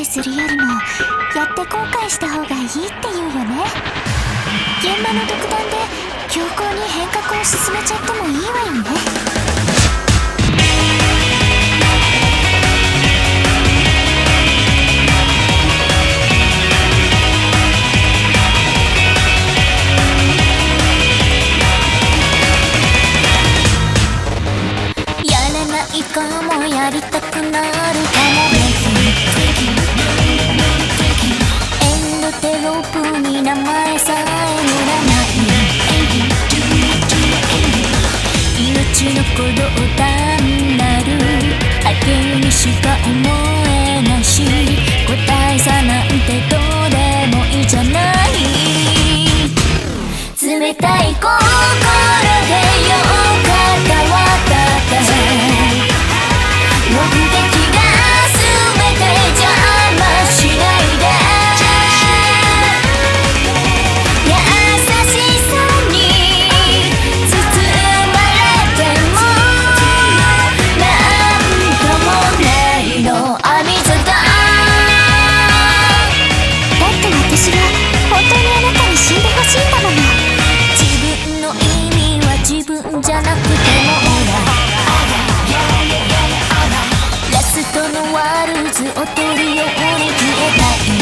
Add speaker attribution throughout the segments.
Speaker 1: 悔するよりもやって後悔した方がいいって言うよね。現場の独断で強行に変革を進めちゃってもいいわよね。かもやりたくなるかもね。エンドテロップに名前さえ塗らない命の鼓動単なる波形にしか思えないし、個体差なんてどうでもいいじゃない。冷たい心でよかったわだって目的が全て邪魔しないで、優しさに包まれてもなんともないの網座だ。だって私は本当にあなたに死んでほしいんだもの。自分の意味は自分じゃなくても人のワルツを取るように消えたい。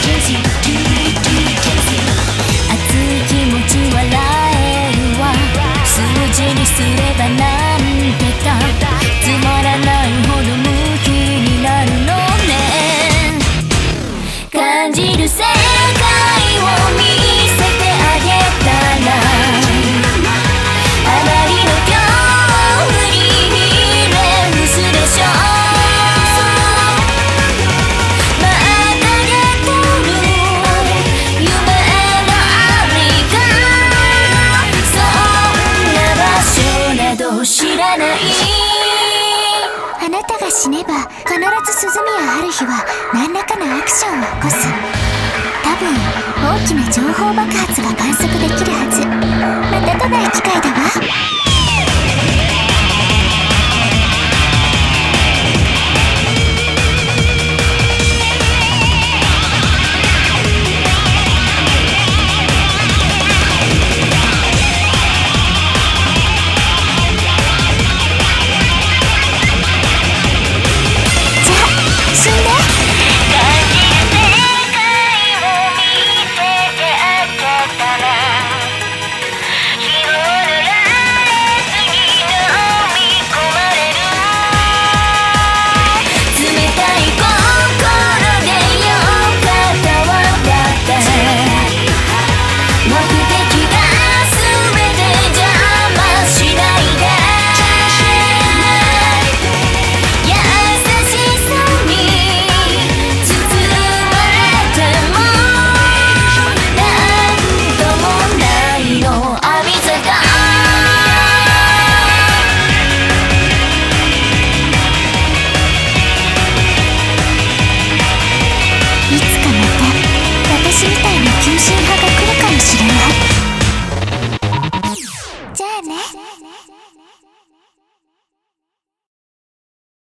Speaker 1: 熱い気持ち笑えるわ。数字にすればなんてかつまらないほどムキになるのね。感じる世界を見せてあげたらあまりの恐怖にひれ伏すでしょ。知らない。あなたが死ねば必ず鈴宮春日は何らかのアクションを起こす。多分大きな情報爆発が観測できるはず。またとない機会だわ。